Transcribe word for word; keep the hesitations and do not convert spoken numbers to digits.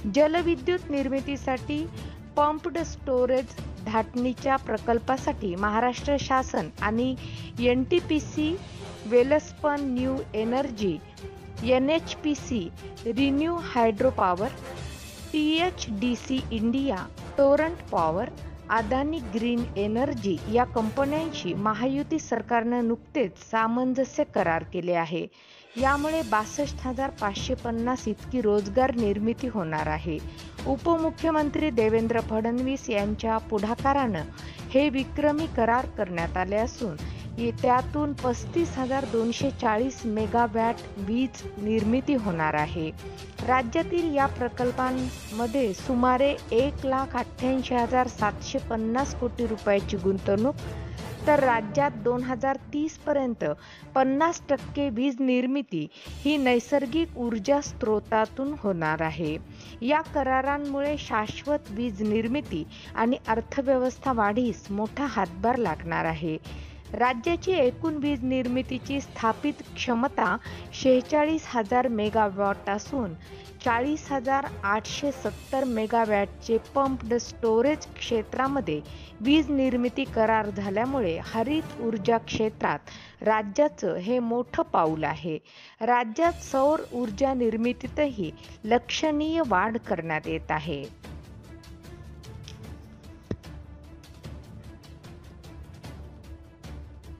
जलविद्युत निर्मितीसाठी pumped storage धाटणीच्या प्रकल्पासाठी महाराष्ट्र शासन आणि N T P C, Welspun new energy, N H P C, ReNew hydro power, T H D C India, Torrent power, Adani green energy या कंपन्यांशी महायुती सरकारनं नुकतेच सामंजस्य करार केले आहे. यामुळे बासष्ट हजार पाचशे पन्नास इतकी रोजगार निर्मिती होणार आहे. उपमुख्यमंत्री देवेंद्र फडणवीस यांच्या पुढाकारानं हे विक्रमी करार करण्यात आले असून त्यातून पस्तीस हजार दोनशे चाळीस मेगावॅट वीज निर्मिती होणार आहे. राज्यातील या प्रकल्पांमध्ये सुमारे एक लाख अठ्ठ्याऐंशी हजार सातशे पन्नास कोटी रुपयाची गुंतवणूक, तर राज्यात दोन हजार तीस पर्यंत पन्नास टक्के वीज निर्मिती ही नैसर्गिक ऊर्जा स्रोतातून होणार आहे. या करारांमुळे शाश्वत वीज निर्मिती आणि अर्थव्यवस्था वाढीस मोठा हातभार लागणार आहे. राज्याची एकूण वीज निर्मितीची स्थापित क्षमता शेहेचाळीस हजार मेगावॅट असून चाळीस हजार आठशे सत्तर मेगावॅटचे पंप्ड स्टोरेज क्षेत्रामध्ये वीज निर्मिती करार झाल्यामुळे हरित ऊर्जा क्षेत्रात राज्याचं हे मोठं पाऊल आहे. राज्यात सौर ऊर्जा निर्मितीतही लक्षणीय वाढ करण्यात येत आहे.